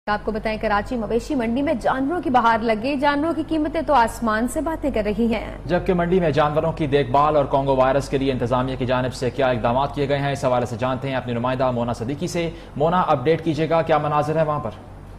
आपको बताएं, कराची मवेशी मंडी में जानवरों की बहार लगे। जानवरों की कीमतें तो आसमान से बातें कर रही हैं, जबकि मंडी में जानवरों की देखभाल और कोंगो वायरस के लिए इंतजामिया की जानिब से क्या इकदाम किए गए हैं, इस हवाले से जानते हैं अपनी नुमाइंदा मोना सदीकी से। मोना, अपडेट कीजिएगा, क्या मनाजिर है वहां पर?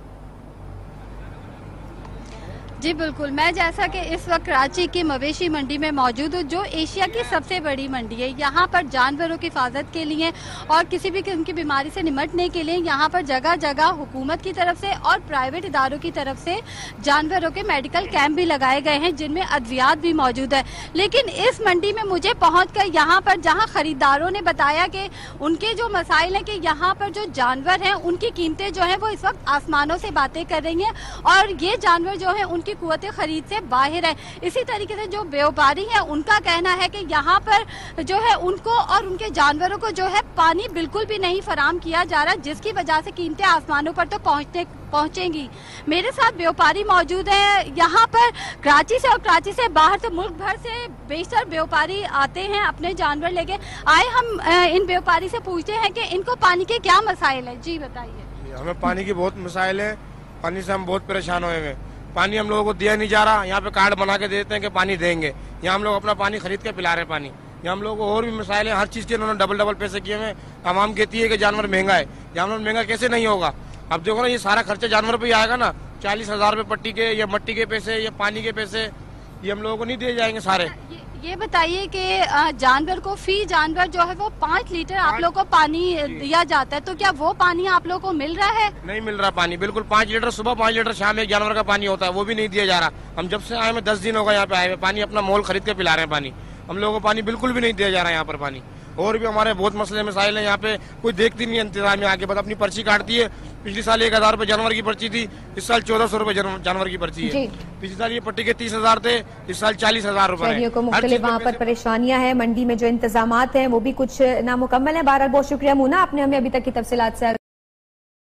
जी बिल्कुल, मैं जैसा कि इस वक्त कराची की मवेशी मंडी में मौजूद हूँ, जो एशिया की सबसे बड़ी मंडी है। यहाँ पर जानवरों की हिफाजत के लिए और किसी भी किस्म की बीमारी से निपटने के लिए यहाँ पर जगह जगह हुकूमत की तरफ से और प्राइवेट इदारों की तरफ से जानवरों के मेडिकल कैंप भी लगाए गए हैं, जिनमें अद्वियात भी मौजूद है। लेकिन इस मंडी में मुझे पहुँच कर यहाँ पर जहाँ खरीदारों ने बताया कि उनके जो मसाइल हैं कि यहाँ पर जो जानवर हैं उनकी कीमतें जो है वो इस वक्त आसमानों से बातें कर रही हैं और ये जानवर जो है उनकी कुव्वत खरीद से बाहर है। इसी तरीके से जो व्यापारी है उनका कहना है कि यहाँ पर जो है उनको और उनके जानवरों को जो है पानी बिल्कुल भी नहीं फराम किया जा रहा, जिसकी वजह से कीमतें आसमानों पर तो पहुंचेंगी। मेरे साथ व्यापारी मौजूद हैं यहाँ पर कराची से, और कराची से बाहर तो मुल्क भर से बेशतर व्यापारी आते हैं अपने जानवर लेके। आए हम इन व्यापारी से पूछते हैं कि इनको पानी के क्या मसाइल है। जी बताइए। हमें पानी की बहुत मसाइल है, पानी से हम बहुत परेशान हुए हैं। पानी हम लोगों को दिया नहीं जा रहा। यहाँ पे कार्ड बना के देते हैं कि पानी देंगे, यहाँ हम लोग अपना पानी खरीद के पिला रहे हैं पानी। यहाँ हम लोगों को और भी मसाइल है, हर चीज के उन्होंने डबल डबल पैसे किए हुए। आवाम कहती है कि जानवर महंगा है, जानवर महंगा कैसे नहीं होगा? अब देखो ना, ये सारा खर्चा जानवर पे ही आएगा ना। 40,000 रुपये पट्टी के या मट्टी के पैसे या पानी के पैसे, ये हम लोगों को नहीं दिए जाएंगे सारे। ये बताइए कि जानवर को फी जानवर जो है वो 5 लीटर आप लोग को पानी दिया जाता है, तो क्या वो पानी आप लोग को मिल रहा है? नहीं मिल रहा पानी, बिल्कुल 5 लीटर सुबह, 5 लीटर शाम एक जानवर का पानी होता है, वो भी नहीं दिया जा रहा। हम जब से आए हैं 10 दिन होगा यहाँ पे आए हुए, पानी अपना मोल खरीद के पिला रहे हैं पानी। हम लोगों को पानी बिल्कुल भी नहीं दिया जा रहा है यहाँ पर पानी। और भी हमारे बहुत मसले मसाइल है, यहाँ पे कोई देखती नहीं है इंतजामिया आके, बस अपनी पर्ची काटती है। पिछले साल 1,000 रुपए जानवर की पर्ची थी, इस साल 1,400 रुपए जानवर की पर्ची है। पिछले साल ये पट्टी के 30,000 थे, इस साल 40,000 रुपए। को मुख्तलिफ वहाँ पर परेशानियां हैं, मंडी में जो इंतजामात हैं वो भी कुछ नामुकम्मल है। बहरहाल बहुत शुक्रिया मोना, आपने हमें अभी तक की तफसीलात से